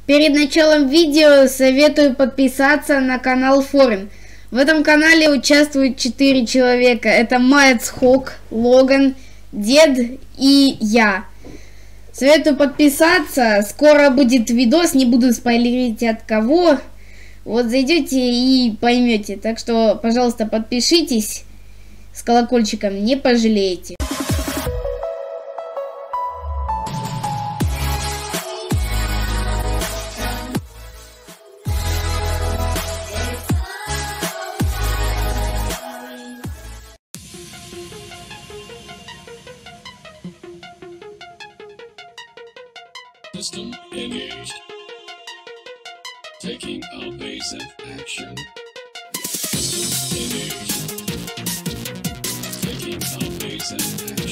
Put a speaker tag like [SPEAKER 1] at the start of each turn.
[SPEAKER 1] Перед началом видео советую подписаться на канал Форин. В этом канале участвуют 4 человека. Это Майцхок, Логан, Дед и я. Советую подписаться. Скоро будет видос, не буду спойлерить от кого. Вот зайдете и поймете. Так что, пожалуйста, подпишитесь с колокольчиком, не пожалеете.
[SPEAKER 2] System engaged. Taking evasive action. System engaged. Taking evasive action.